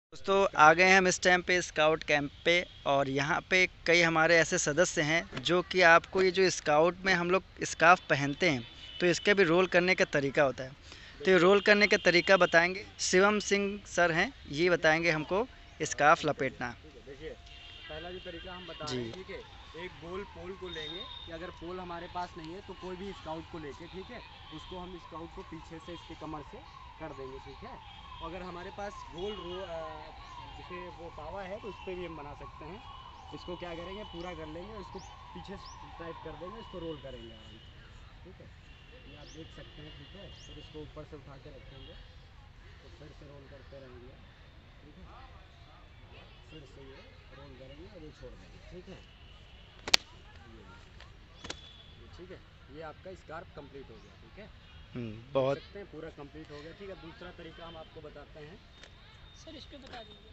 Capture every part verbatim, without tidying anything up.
दोस्तों आ गए हैं हम इस टाइम पे स्काउट कैंप पे। और यहाँ पे कई हमारे ऐसे सदस्य हैं जो कि आपको ये जो स्काउट में हम लोग स्कार्फ पहनते हैं तो इसके भी रोल करने का तरीका होता है। तो ये रोल करने का तरीका बताएंगे शिवम सिंह सर हैं, ये बताएंगे हमको स्कार्फ लपेटना। देखिए, पहला जो तरीका हम बता जी रहे हैं, ठीक है। एक गोल पोल को लेंगे, कि अगर पोल हमारे पास नहीं है तो कोई भी स्काउट को लेके, ठीक है, उसको हम स्काउट को पीछे से इसके कमर से कर देंगे, ठीक है। और अगर हमारे पास गोल रो जैसे वो पावा है तो उस पर भी हम बना सकते हैं। इसको क्या करेंगे, पूरा कर लेंगे और इसको पीछे टाइट कर देंगे, इसको रोल करेंगे आराम से, ठीक है। ये आप देख सकते हैं, ठीक है। फिर इसको ऊपर से उठा के रखेंगे तो फिर से रोल करते रहेंगे, ठीक है। फिर से ये रोल करेंगे और ये छोड़ देंगे, ठीक है। ये ये ठीक है, ये आपका स्कार्फ कंप्लीट हो गया, ठीक है। हम्म, देख बहुत सकते हैं पूरा कंप्लीट हो गया, ठीक है। दूसरा तरीका हम आपको बताते हैं सर, इस पे बता दीजिए।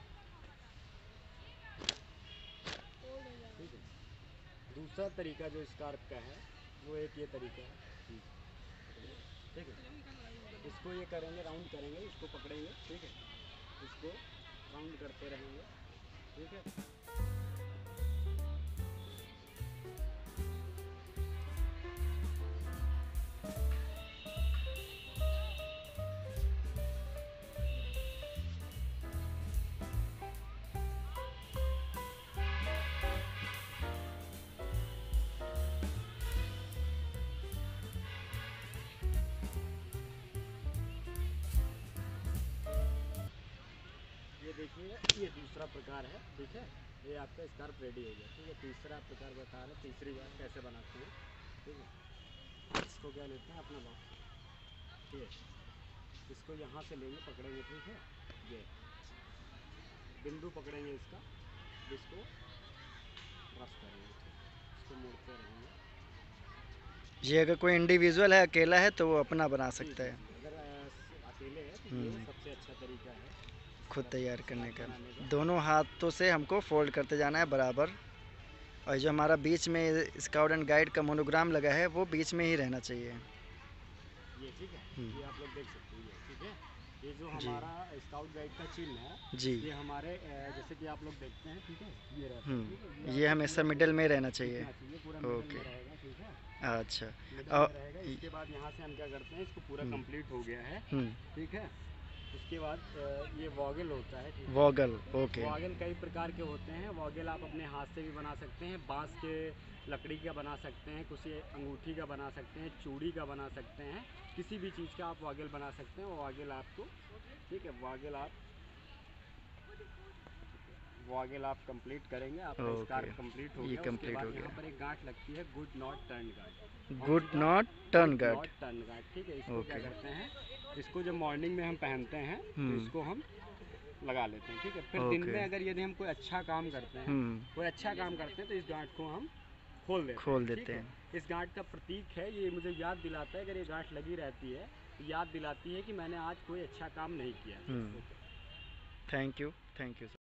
ठीक है। दूसरा तरीका जो स्कार्फ का है वो एक ये तरीका है, ठीक है। इसको ये करेंगे, राउंड करेंगे, इसको पकड़ेंगे, ठीक है। इसको राउंड करते रहेंगे, ठीक है। ये देखिए, ये दूसरा प्रकार है, ठीक है। ये आपका स्कार्फ रेडी हो गया, ठीक है। तीसरा प्रकार बता रहे हैं, तीसरी बार कैसे बनाते हैं, ठीक है। इसको क्या लेते हैं, अपना बॉक्स, ठीक है। इसको यहाँ से लेंगे, पकड़ेंगे, ठीक है। ये बिंदु पकड़ेंगे इसका, इसको रफ करेंगे, ठीक है। इसको मोड़ते रहेंगे। ये अगर कोई इंडिविजुअल है, अकेला है तो वो अपना बना जी सकता जी है। जी, अगर अ, अकेले है तो ये हम्म, सबसे अच्छा तरीका है खुद तैयार करने स्कार्फ का। बनाने का। दोनों हाथों से हमको फोल्ड करते जाना है बराबर। और जो हमारा बीच में स्काउट एंड गाइड का मोनोग्राम लगा है वो बीच में ही रहना चाहिए। ये ठीक है, हम्म, ये आप लोग देख सकते हैं, ये ठीक है। ये जो जी हमारा स्काउट गाइड का चिन्ह है, जी। ये हमारे अ, जैसे कि आप लोग देखते हैं, ठीक है। ये रहता है, ठीक है। ये हम्म, ये आपका हमेशा पूरा मिडिल में रहना चाहिए। दिखना चाहिए, पूरा मिडिल ओके, में रहेगा, ठीक है। अच्छा। मिडिल और में रहेगा। इसके बाद यहाँ से हम क्या करते हैं, इसको पूरा हम्म, कंप्लीट हो गया है, हम्म, ठीक है। उसके बाद अ, ये वॉगल होता है, ठीक है। वॉगल, ओके। वॉगल कई प्रकार के होते हैं। वॉगल आप अपने हाथ से भी बना सकते हैं, बांस के लकड़ी का बना सकते हैं, कुछ अंगूठी का बना सकते हैं, चूड़ी का बना सकते हैं, किसी भी चीज़ का आप वॉगल बना सकते हैं। वो वॉगल आपको, ठीक है, वॉगल आप वॉगल आप कंप्लीट करेंगे, आपका ओके, स्कार्फ कंप्लीट हो ये गया। उसके कंप्लीट हो बाद यहाँ गया। पर एक गांठ लगती है, गुड नॉट टर्न गार्ड। कौन सी गुड नॉट गांठ? Turn good guard. Knot turn guard, ठीक है। इसको क्या ओके। करते हैं, इसको जब मॉर्निंग में हम पहनते हैं तो हम्म, इसको हम लगा लेते हैं, ठीक है। फिर दिन ओके। में अगर यदि हम कोई अच्छा काम करते हैं, हम्म, कोई अच्छा काम करते हैं तो इस गांठ को हम खोल देते खोल हैं, ठीक देते है। हैं। इस गांठ का प्रतीक है, ये मुझे याद दिलाता है, अगर ये गांठ लगी रहती है तो याद दिलाती है कि मैंने आज कोई अच्छा काम नहीं किया। Hmm, okay. Thank you, thank you.